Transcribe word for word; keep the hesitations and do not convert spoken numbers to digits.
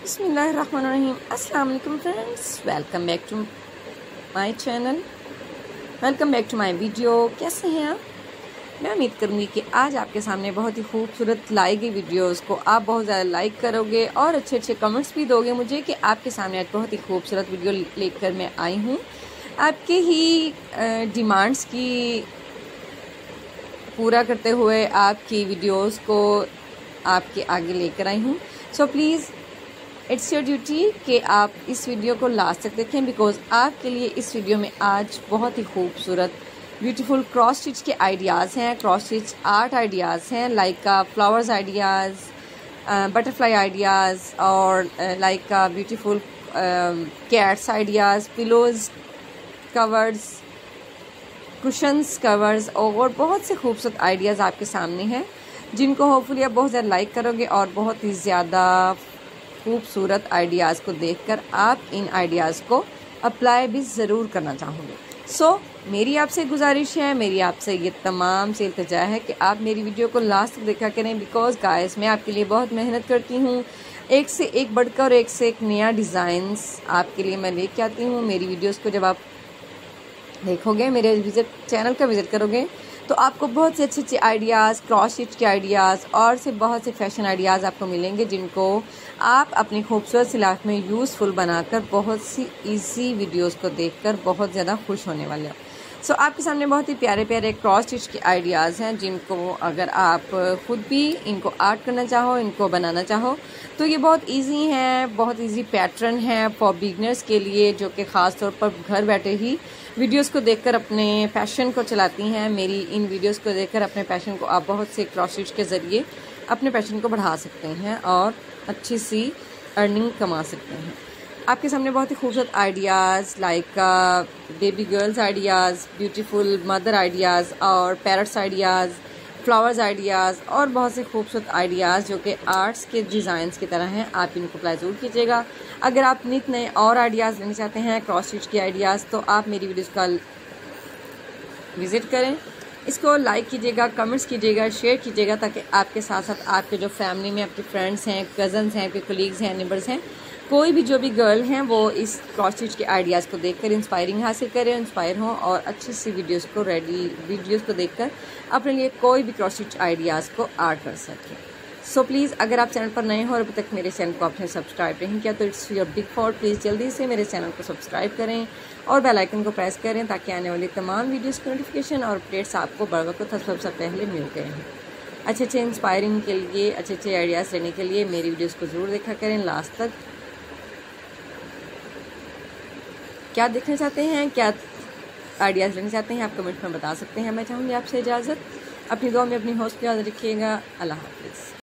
बिस्मिल्लाहिर्रहमानिर्रहीम। अस्सलाम वालेकुम friends, welcome back to my channel, welcome back to my video. कैसे हैं आप? मैं उम्मीद करूँगी कि आज आपके सामने बहुत ही खूबसूरत लाई गई वीडियोस को आप बहुत ज़्यादा लाइक करोगे और अच्छे अच्छे कमेंट्स भी दोगे मुझे कि आपके सामने आज बहुत ही खूबसूरत वीडियो लेकर मैं आई हूँ। आपके ही डिमांड्स की पूरा करते हुए आपकी वीडियोस को आपके आगे लेकर आई हूँ। So please it's your duty कि आप इस वीडियो को लास्ट तक देखें, बिकॉज आपके लिए इस वीडियो में आज बहुत ही खूबसूरत ब्यूटीफुल क्रॉस स्टिच के आइडियाज़ हैं, क्रॉस स्टिच आर्ट आइडियाज़ हैं, like flowers ideas, butterfly ideas और like beautiful cats ideas, pillows covers, cushions covers और बहुत से खूबसूरत आइडियाज़ आपके सामने हैं जिनको होपफुली आप बहुत ज़्यादा लाइक करोगे और बहुत ही ज़्यादा खूबसूरत आइडियाज़ को देखकर आप इन आइडियाज़ को अप्लाई भी ज़रूर करना चाहोगे। सो so, मेरी आपसे गुजारिश है, मेरी आपसे ये तमाम से इल्तिजा है कि आप मेरी वीडियो को लास्ट तक देखा करें, बिकॉज गाइस मैं आपके लिए बहुत मेहनत करती हूँ। एक से एक बढ़कर और एक से एक नया डिज़ाइंस आपके लिए मैं लेके आती हूँ। मेरी वीडियोज़ को जब आप देखोगे, मेरे विजिट चैनल का विज़िट करोगे तो आपको बहुत से अच्छे अच्छे आइडियाज़, क्रॉस स्टिच के आइडियाज़ और से बहुत से फैशन आइडियाज़ आपको मिलेंगे जिनको आप अपनी खूबसूरत सी लाइफ में यूज़फुल बनाकर बहुत सी इजी वीडियोस को देखकर बहुत ज़्यादा खुश होने वाले हो। सो so, आपके सामने बहुत ही प्यारे प्यारे क्रॉस स्टिच के आइडियाज़ हैं जिनको अगर आप खुद भी इनको आर्ट करना चाहो, इनको बनाना चाहो तो ये बहुत इजी हैं, बहुत इजी पैटर्न है फॉर बिगनर्स के लिए जो कि ख़ास तौर पर घर बैठे ही वीडियोस को देखकर अपने पैशन को चलाती हैं। मेरी इन वीडियोस को देखकर अपने पैशन को आप बहुत से क्रॉस स्टिच के ज़रिए अपने पैशन को बढ़ा सकते हैं और अच्छी सी अर्निंग कमा सकते हैं। आपके सामने बहुत ही खूबसूरत ideas like baby girls ideas, beautiful mother ideas और पैरट्स आइडियाज़, फ्लावर्स आइडियाज़ और बहुत से खूबसूरत आइडियाज़ जो कि आर्ट्स के डिज़ाइंस की तरह हैं, आप इनको अप्लाई ज़रूर कीजिएगा। अगर आप नित नए और आइडियाज़ लेना चाहते हैं क्रॉस स्टिच के आइडियाज़ तो आप मेरी वीडियोज़ का विज़िट करें, इसको लाइक कीजिएगा, कमेंट्स कीजिएगा, शेयर कीजिएगा ताकि आपके साथ साथ आपके जो फैमिली में आपके फ्रेंड्स हैं, कज़न्स हैं, आपके कोलीग्स हैं, नेबर्स हैं, कोई भी जो भी गर्ल हैं वो इस क्रॉस स्टिच के आइडियाज़ को देखकर इंस्पायरिंग हासिल करें, इंस्पायर हों और अच्छी सी वीडियोस को रेडी वीडियोस को देखकर अपने लिए कोई भी क्रॉस स्टिच आइडियाज़ को आर्ट कर सकें। सो so, प्लीज़ अगर आप चैनल पर नए हो और अभी तक मेरे चैनल को आपने सब्सक्राइब नहीं किया तो it's your big fault, please जल्दी से मेरे चैनल को सब्सक्राइब करें और बेल आइकन को प्रेस करें ताकि आने वाली तमाम वीडियोस की नोटिफिकेशन और अपडेट्स आपको बर वक्त सबसे पहले मिल गए हैं। अच्छे अच्छे इंस्पायरिंग के लिए, अच्छे अच्छे आइडियाज़ लेने के लिए मेरी वीडियोज़ को ज़रूर देखा करें लास्ट तक। क्या देखना चाहते हैं, क्या आइडियाज़ लेना चाहते हैं, आप कमेंट में बता सकते हैं। मैं चाहूँगी आपसे इजाज़त, अपनी दुआ में अपनी हौसला याद रखिएगा। अल्लाह हाफ़िज़।